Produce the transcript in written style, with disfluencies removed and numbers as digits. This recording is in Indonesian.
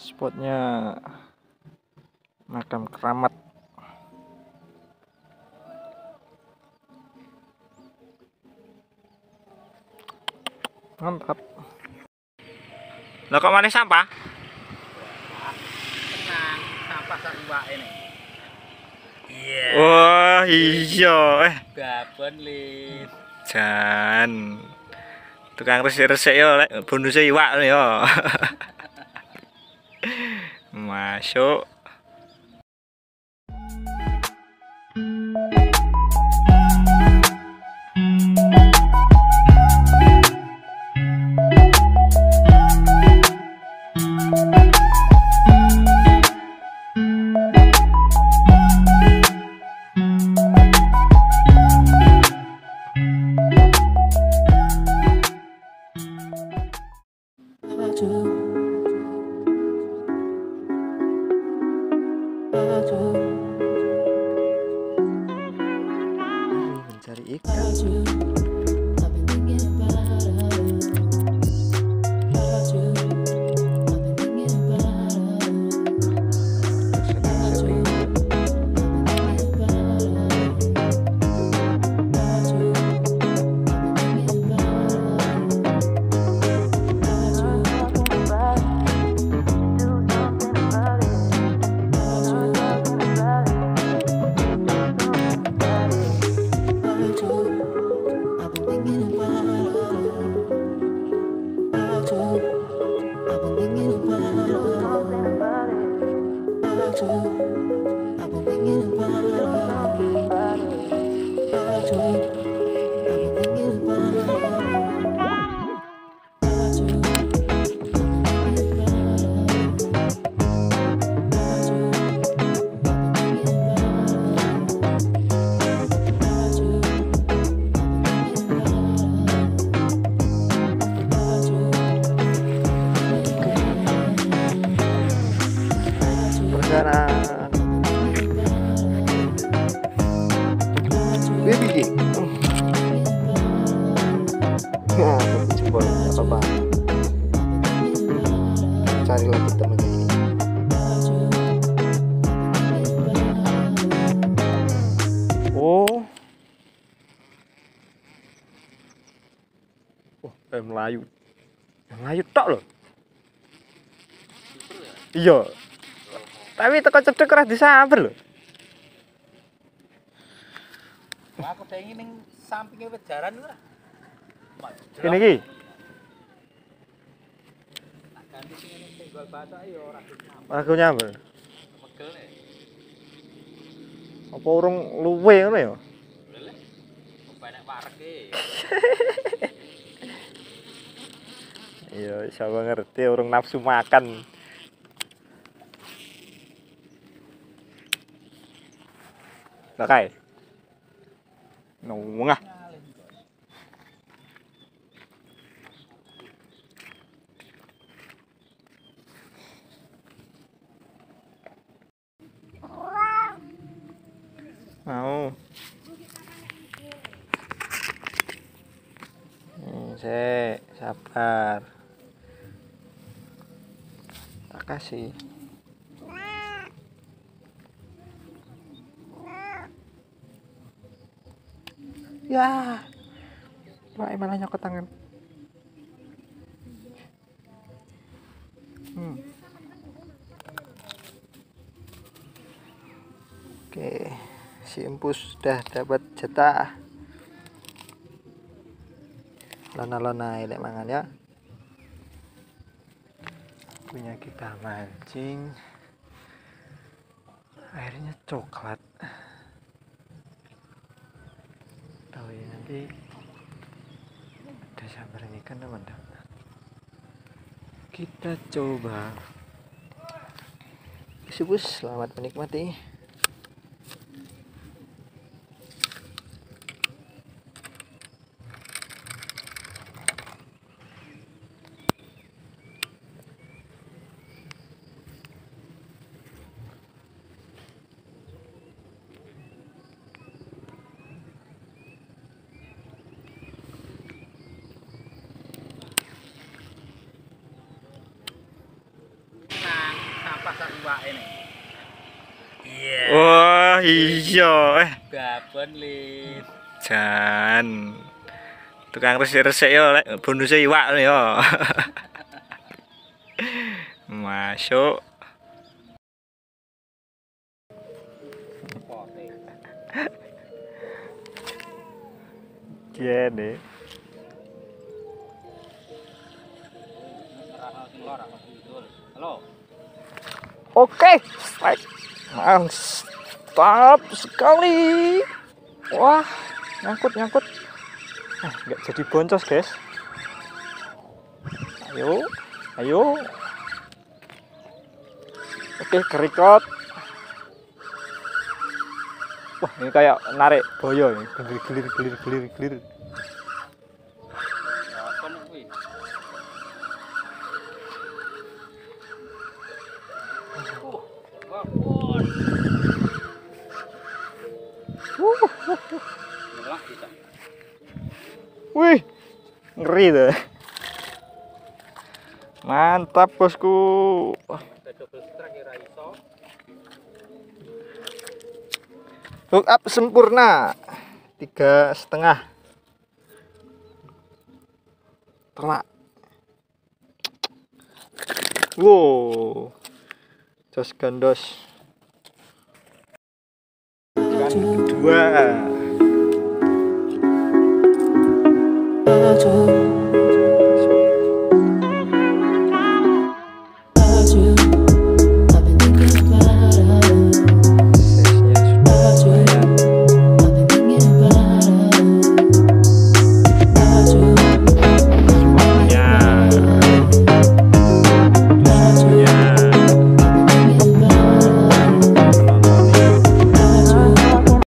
Spotnya makam keramat. Mantap. Lah kok mana sampah? Tenang, sampah sak mbak ini. Iya. Wah, iya. Babon lit. Jan. Tukang resik-resik yo lek bonuse iwak yo. Masuk. Mencari ikan. Baby, nah, jempol nggak apa-apa. Cari lagi temennya ini. Oh, Melayu, Melayu tok loh. Iya, tapi teko cedek ora disamber loh. Aku pengen ning sampinge wit jaran ora. Kene iki. Tak ganti sing ngene tenggol batak ya ora disamper. Aku nyamber. Megel nek. Apa urung luwe ngono ya? Lha kok enek warege. Iya, siapa ngerti orang nafsu makan. Lah kae. Nungah. Mau. Sabar. Tak kasih. Ya. Wah, malah nyokot tangan. Oke, si Empus sudah dapat jatah. Lona-lona ilek mangan ya. Punya kita mancing. Airnya coklat. Tahu ya nanti ada sambaran ikan teman-teman. Kita coba. Si Bus, selamat menikmati. iwake nih. Iya. Wah, iya. Babon Lid. Jan. Tukang resik-resik yo lek bonuse iwak yo. Masuk. Pote. Gini. Halo. Oke, strike. Mantap sekali. Wah, nyangkut. Nggak jadi boncos, guys. Ayo. Oke, kerikot. Wah, ini kayak narik boyo ini. Gelir. Apa nih kuwi? Babon. Ngelak bisa. Wih, ngeri deh. Mantap, bosku. Double strike ora iso. Hook up sempurna 3,5 telak. Wow, jos gandos ikan kedua.